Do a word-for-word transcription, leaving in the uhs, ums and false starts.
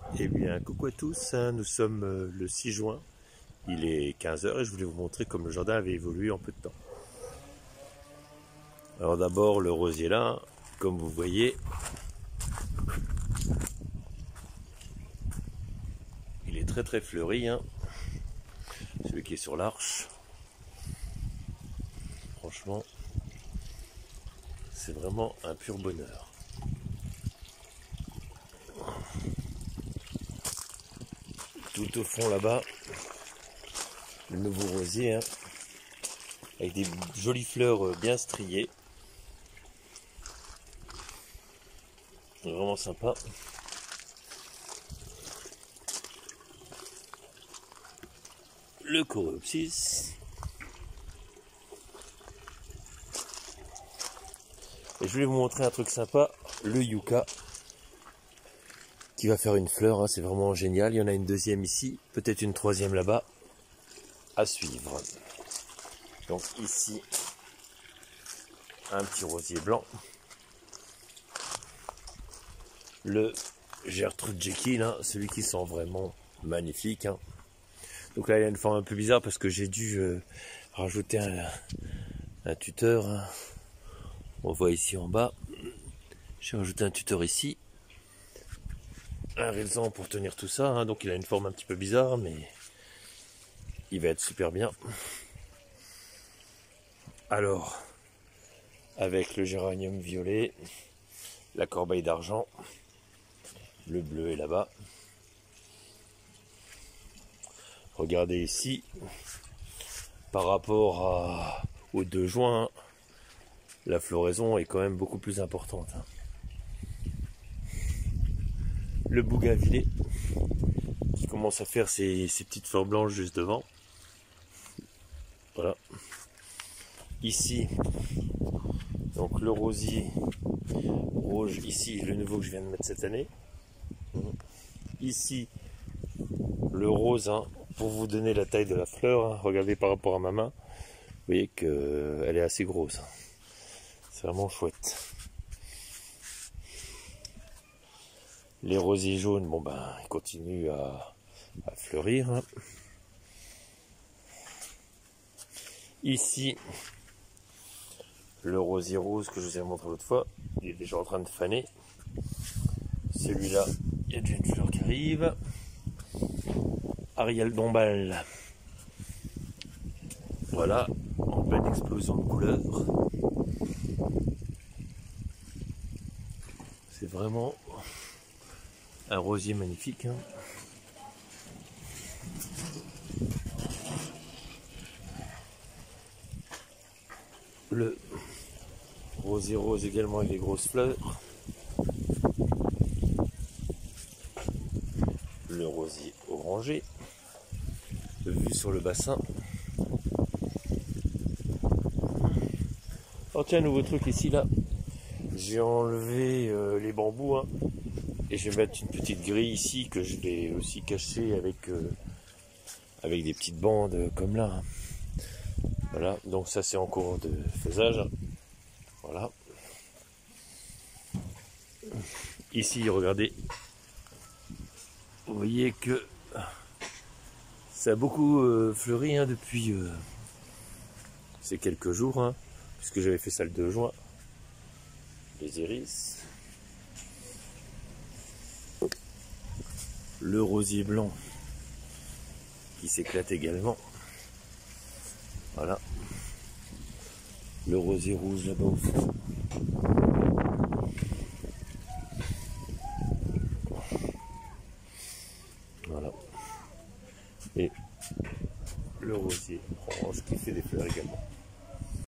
Eh bien, coucou à tous, hein, nous sommes euh, le six juin, il est quinze heures et je voulais vous montrer comme le jardin avait évolué en peu de temps. Alors d'abord le rosier là, comme vous voyez, il est très très fleuri, hein, celui qui est sur l'arche. Franchement, c'est vraiment un pur bonheur. Tout au fond là-bas, le nouveau rosier, hein, avec des jolies fleurs bien striées. Vraiment sympa. Le coréopsis. Et je voulais vous montrer un truc sympa, le yucca, qui va faire une fleur, hein, c'est vraiment génial. Il y en a une deuxième ici, peut-être une troisième là-bas, à suivre. Donc ici, un petit rosier blanc. Le Gertrude Jekyll, hein, celui qui sent vraiment magnifique. Hein. Donc là, il y a une forme un peu bizarre parce que j'ai dû euh, rajouter un, un tuteur. Hein. On voit ici en bas. J'ai rajouté un tuteur ici. Un raison pour tenir tout ça. Hein. Donc il a une forme un petit peu bizarre, mais il va être super bien. Alors, avec le géranium violet, la corbeille d'argent, le bleu est là-bas. Regardez ici, par rapport à, au deux juin, la floraison est quand même beaucoup plus importante. Hein. Le bougainvillet, qui commence à faire ses, ses petites fleurs blanches juste devant. Voilà. Ici, donc le rosier rouge, ici le nouveau que je viens de mettre cette année. Ici, le rose, hein, pour vous donner la taille de la fleur, hein, regardez par rapport à ma main, vous voyez qu'elle est assez grosse. C'est vraiment chouette. Les rosiers jaunes, bon ben, ils continuent à, à fleurir. Hein. Ici, le rosier rose que je vous ai montré l'autre fois, il est déjà en train de faner. Celui-là, il y a déjà une fleur qui arrive. Ariel Dombal. Voilà, en pleine explosion de couleurs. C'est vraiment un rosier magnifique. Hein. Le rosier rose également avec des grosses fleurs. Le rosier orangé. Vue sur le bassin. Oh tiens, un nouveau truc ici là. J'ai enlevé euh, les bambous. Hein, et je vais mettre une petite grille ici que je vais aussi cacher avec, euh, avec des petites bandes comme là. Hein. Voilà, donc ça c'est en cours de faisage. Voilà. Ici, regardez. Vous voyez que ça a beaucoup euh, fleuri hein, depuis euh, ces quelques jours, hein, puisque j'avais fait ça le deux juin. Les iris. Le rosier blanc qui s'éclate également. Voilà. Le rosier rouge là-bas au fond. Voilà. Et le rosier orange qui fait des fleurs également.